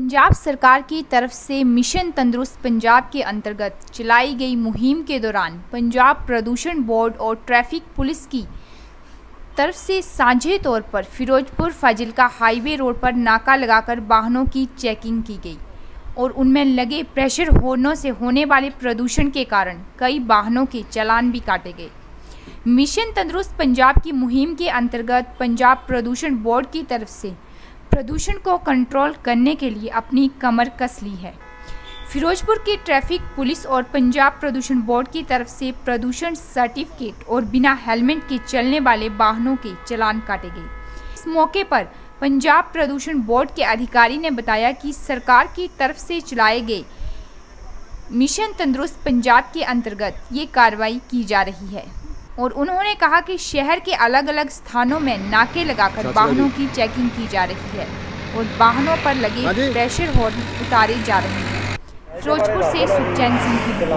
पंजाब सरकार की तरफ से मिशन तंदुरुस्त पंजाब के अंतर्गत चलाई गई मुहिम के दौरान पंजाब प्रदूषण बोर्ड और ट्रैफिक पुलिस की तरफ से साझे तौर पर फिरोजपुर फाजिल्का हाईवे रोड पर नाका लगाकर वाहनों की चेकिंग की गई और उनमें लगे प्रेशर हॉर्नों से होने वाले प्रदूषण के कारण कई वाहनों के चालान भी काटे गए। मिशन तंदुरुस्त पंजाब की मुहिम के अंतर्गत पंजाब प्रदूषण बोर्ड की तरफ से प्रदूषण को कंट्रोल करने के लिए अपनी कमर कस ली है। फिरोजपुर की ट्रैफिक पुलिस और पंजाब प्रदूषण बोर्ड की तरफ से प्रदूषण सर्टिफिकेट और बिना हेलमेट के चलने वाले वाहनों के चालान काटे गए। इस मौके पर पंजाब प्रदूषण बोर्ड के अधिकारी ने बताया कि सरकार की तरफ से चलाए गए मिशन तंदुरुस्त पंजाब के अंतर्गत ये कार्रवाई की जा रही है और उन्होंने कहा कि शहर के अलग अलग स्थानों में नाके लगाकर वाहनों की चेकिंग की जा रही है और वाहनों पर लगे प्रेशर हॉर्न उतारे जा रहे हैं। फिरोजपुर से सुखचैन सिंह की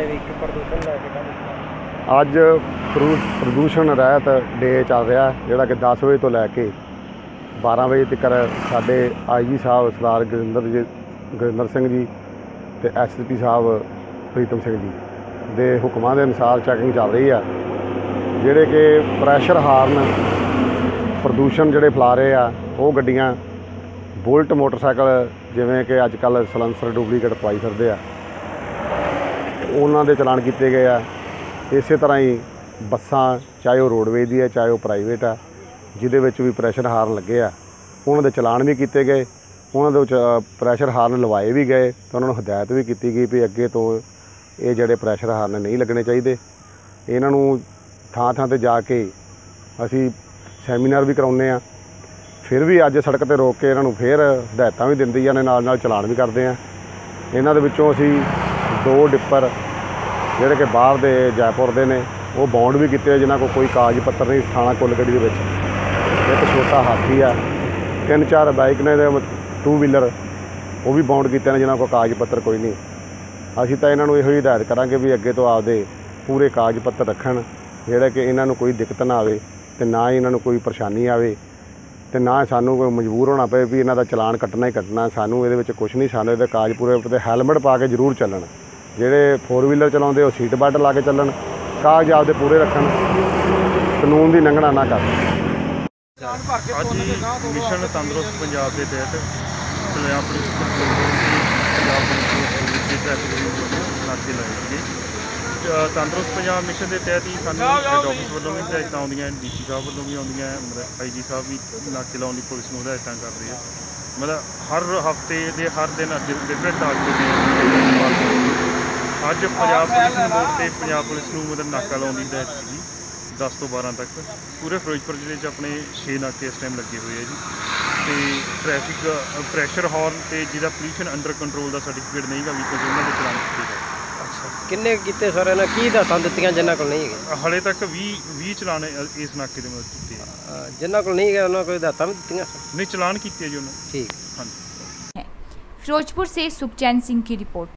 ਅੱਜ ਪ੍ਰਦੂਸ਼ਣ ਰਹਿਤ ਡੇ ਚੱਲ ਰਿਹਾ ਜਿਹੜਾ ਕਿ 10 ਵਜੇ ਤੋਂ ਲੈ ਕੇ 12 ਵਜੇ ਤੱਕ ਸਾਡੇ ਆਈਜੀ ਸਾਹਿਬ ਸਰਦਾਰ ਗੁਰਿੰਦਰ ਸਿੰਘ ਜੀ ਤੇ ਐਸਐਸਪੀ ਸਾਹਿਬ ਪ੍ਰੀਤਮ ਸਿੰਘ ਜੀ ਦੇ ਹੁਕਮਾਂ ਦੇ ਅਨੁਸਾਰ ਚੈਕਿੰਗ ਚੱਲ ਰਹੀ ਆ। ਜਿਹੜੇ ਕਿ ਪ੍ਰੈਸ਼ਰ ਹਾਰਨ ਪ੍ਰਦੂਸ਼ਣ ਜਿਹੜੇ ਫੈਲਾ ਰਹੇ ਆ ਉਹ ਗੱਡੀਆਂ ਬੁਲਟ ਮੋਟਰਸਾਈਕਲ ਜਿਵੇਂ ਕਿ ਅੱਜ ਕੱਲ੍ਹ ਸਲੈਂਸਰ ਡੁਪਲੀਕੇਟ ਪਾਈ ਫਿਰਦੇ ਆ ਉਹਨਾਂ ਦੇ ਚਲਾਨ ਕੀਤੇ ਗਏ ਆ। ਇਸੇ ਤਰ੍ਹਾਂ ਹੀ ਬੱਸਾਂ ਚਾਹੇ ਉਹ ਰੋਡਵੇਜ਼ ਦੀ ਹੈ ਚਾਹੇ ਉਹ ਪ੍ਰਾਈਵੇਟ ਆ ਜਿਹਦੇ ਵਿੱਚ ਵੀ ਪ੍ਰੈਸ਼ਰ ਹਾਰਨ ਲੱਗੇ ਆ ਉਹਨਾਂ ਦੇ ਚਲਾਨ ਵੀ ਕੀਤੇ ਗਏ। ਉਹਨਾਂ ਦੇ ਵਿੱਚ ਪ੍ਰੈਸ਼ਰ ਹਾਰਨ ਲਵਾਏ ਵੀ ਗਏ ਤੇ ਉਹਨਾਂ ਨੂੰ ਹਦਾਇਤ ਵੀ ਕੀਤੀ ਗਈ ਵੀ ਅੱਗੇ ਤੋਂ ਇਹ ਜਿਹੜੇ ਪ੍ਰੈਸ਼ਰ ਹਾਰਨ ਨਹੀਂ ਲੱਗਣੇ ਚਾਹੀਦੇ। ਇਹਨਾਂ ਨੂੰ ਥਾਂ ਥਾਂ 'ਤੇ ਜਾ ਕੇ ਅਸੀਂ ਸੈਮੀਨਾਰ ਵੀ ਕਰਾਉਂਦੇ ਹਾਂ। ਫਿਰ ਵੀ ਅੱਜ ਸੜਕ 'ਤੇ ਰੋਕ ਕੇ ਇਹਨਾਂ ਨੂੰ ਫਿਰ ਹਦਾਇਤਾਂ ਵੀ ਦਿੰਦੀ ਜਾਂਦੇ ਨਾਲ ਨਾਲ ਚਲਾਨ ਵੀ ਕਰਦੇ ਹਾਂ। ਇਹਨਾਂ ਦੇ ਵਿੱਚੋਂ ਅਸੀਂ 2 ਡਿੱਪਰ ਜਿਹੜੇ ਕਿ ਬਾਹਰ ਦੇ ਜੈਪੁਰ ਦੇ ਨੇ ਉਹ ਬੌਂਡ ਵੀ ਕੀਤੇ ਜਿਨ੍ਹਾਂ ਕੋਲ ਕੋਈ ਕਾਗਜ਼ ਪੱਤਰ ਨਹੀਂ ਥਾਣਾ ਕੁੱਲਗੜ੍ਹੀ ਦੇ ਵਿੱਚ। ਇੱਕ ਛੋਟਾ ਹਾਥੀ ਆ 3-4 ਬਾਈਕ ਨੇ 2 ਵੀਲਰ ਉਹ ਵੀ ਬੌਂਡ ਕੀਤੇ ਨੇ ਜਿਨ੍ਹਾਂ ਕੋਲ ਕਾਗਜ਼ ਪੱਤਰ ਕੋਈ ਨਹੀਂ। ਅਸੀਂ ਤਾਂ ਇਹਨਾਂ ਨੂੰ ਇਹੋ ਹੀ ਹਦਾਇਤ ਕਰਾਂਗੇ ਵੀ ਅੱਗੇ ਤੋਂ ਆਪਦੇ ਪੂਰੇ ਕਾਗਜ਼ ਪੱਤਰ ਰੱਖਣ ਜਿਹੜਾ ਕਿ ਇਹਨਾਂ ਨੂੰ ਕੋਈ ਦਿੱਕਤ ਨਾ ਆਵੇ ਤੇ ਨਾ ਹੀ ਇਹਨਾਂ ਨੂੰ ਕੋਈ ਪਰੇਸ਼ਾਨੀ ਆਵੇ ਤੇ ਨਾ ਸਾਨੂੰ ਕੋਈ ਮਜਬੂਰ ਹੋਣਾ ਪਏ ਵੀ ਇਹਨਾਂ ਦਾ ਚਲਾਨ ਕੱਟਣਾ ਹੀ ਕੱਟਣਾ। ਸਾਨੂੰ ਇਹਦੇ ਵਿੱਚ ਕੁਛ ਨਹੀਂ, ਸਾਨੂੰ ਇਹਦੇ ਕਾਗਜ਼ ਪੂਰੇ ਤੇ ਹੈਲਮਟ ਪਾ ਕੇ ਜ਼ਰੂਰ ਚੱਲਣ। ਜਿਹੜੇ 4 ਵੀਲਰ ਚਲਾਉਂਦੇ ਉਹ ਸੀਟ ਬੈਲਟ ਲਾ ਕੇ ਚੱਲਣ, ਕਾਗਜ਼ ਆਪਦੇ ਪੂਰੇ ਰੱਖਣ, ਕਾਨੂੰਨ ਦੀ ਲੰਘਣਾ ਨਾ ਕਰਨ। ਅੱਜ ਮਿਸ਼ਨ ਤੰਦਰੁਸਤ ਪੰਜਾਬ ਦੇ ਤਹਿਤ ਪੰਜਾਬ ਪੁਲਿਸ ਨਾਕੇ ਲਾਏ ਸੀਗੇ। ਤੰਦਰੁਸਤ ਪੰਜਾਬ ਮਿਸ਼ਨ ਦੇ ਤਹਿਤ ਹੀ ਸਾਨੂੰ ਆਫਿਸ ਵੱਲੋਂ ਵੀ ਹਦਾਇਤਾਂ ਆਉਂਦੀਆਂ, ਡੀਸੀ ਸਾਹਿਬ ਵੱਲੋਂ ਵੀ ਆਉਂਦੀਆਂ, ਆਈਜੀ ਸਾਹਿਬ ਵੀ ਨਾਕੇ ਲਾਉਣ ਦੀ ਪੁਲਿਸ ਨੂੰ ਹਦਾਇਤਾਂ ਕਰਦੇ ਆ। ਮਤਲਬ ਹਰ ਹਫ਼ਤੇ ਦੇ ਹਰ ਦਿਨ ਡਿਫਰੈਂਟ ਟਾਸਕ ਨੇ। ਅੱਜ ਪੰਜਾਬ ਪੁਲਿਸ ਬੋਰਡ ਤੇ ਪੰਜਾਬ ਪੁਲਿਸ ਨੂੰ ਮਤਲਬ ਨਾਕਾ ਲਾਉਣ ਦੀ ਹਦਾਇਤ ਸੀਗੀ 10 ਤੋਂ 12 ਤੱਕ। ਪੂਰੇ ਫਿਰੋਜ਼ਪੁਰ ਜ਼ਿਲ੍ਹੇ 'ਚ ਆਪਣੇ 6 ਨਾਕੇ ਇਸ ਟਾਈਮ ਲੱਗੇ ਹੋਏ ਆ ਜੀ। ਅਤੇ ਟ੍ਰੈਫਿਕ ਪ੍ਰੈਸ਼ਰ ਹਾਰਨ ਅਤੇ ਜਿਹਦਾ ਪੋਲਿਊਸ਼ਨ ਅੰਡਰ ਕੰਟਰੋਲ ਦਾ ਸਰਟੀਫਿਕੇਟ ਨਹੀਂ ਗਾ ਵਹੀਕਲ ਉਹਨਾਂ ਦੇ ਚਲਾਨ ਕੀਤੇ ਗਏ। ਅੱਛਾ, ਕਿੰਨੇ ਕੀਤੇ ਸਾਰਿਆਂ ਨੇ ਕੀ ਦੱਸਾਂ ਦਿੱਤੀਆਂ ਜਿਨ੍ਹਾਂ ਕੋਲ ਨਹੀਂ ਹੈਗੇ? ਹਾਲੇ ਤੱਕ 20 ਚਲਾਨ ਇਸ ਨਾਕੇ ਦੇ ਮਤਲਬ ਕੀਤੇ ਆ। ਜਿਨ੍ਹਾਂ ਕੋਲ ਨਹੀਂ ਗਏ ਉਹਨਾਂ ਕੋਲ ਹਦਾਇਤਾਂ ਵੀ ਦਿੱਤੀਆਂ? ਨਹੀਂ, ਚਲਾਨ ਕੀਤੇ ਜੀ ਉਹਨਾਂ। ਠੀਕ। ਹਾਂਜੀ। फिरोजपुर से सुखचैन सिंह की रिपोर्ट।